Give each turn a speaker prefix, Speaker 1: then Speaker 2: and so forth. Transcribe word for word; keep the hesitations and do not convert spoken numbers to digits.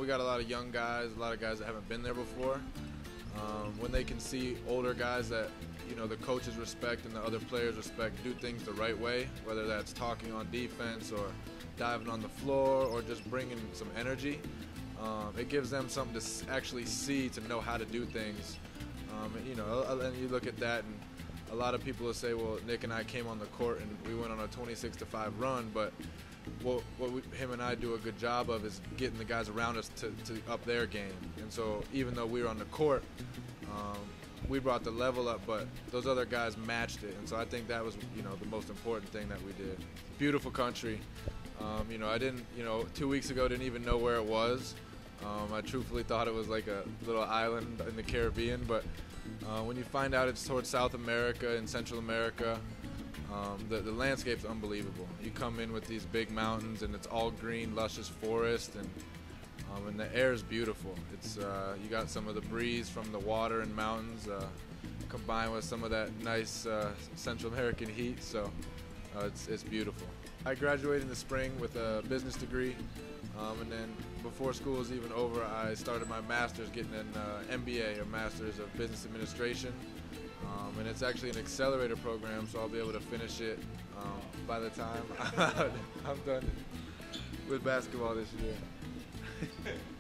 Speaker 1: got a lot of young guys, a lot of guys that haven't been there before. Um, when they can see older guys that, you know, the coaches respect and the other players respect do things the right way, whether that's talking on defense or diving on the floor or just bringing some energy, um, it gives them something to actually see, to know how to do things. Um, and, you know, and you look at that, and a lot of people will say, well, Nick and I came on the court and we went on a twenty-six to five run, but what, what we, him and I do a good job of is getting the guys around us to, to up their game. And so even though we were on the court, um, we brought the level up, but those other guys matched it. And so I think that was, you know, the most important thing that we did. Beautiful country. Um, you know, I didn't, you know, two weeks ago didn't even know where it was. Um, I truthfully thought it was like a little island in the Caribbean, but uh, when you find out it's towards South America and Central America, um, the, the landscape's unbelievable. You come in with these big mountains and it's all green, luscious forest, and um, and the air is beautiful. It's uh, you got some of the breeze from the water and mountains uh, combined with some of that nice uh, Central American heat, so uh, it's, it's beautiful. I graduated in the spring with a business degree, um, and then before school was even over, I started my master's, getting an uh, M B A, or Master's of Business Administration, um, and it's actually an accelerator program, so I'll be able to finish it um, by the time I'm done with basketball this year.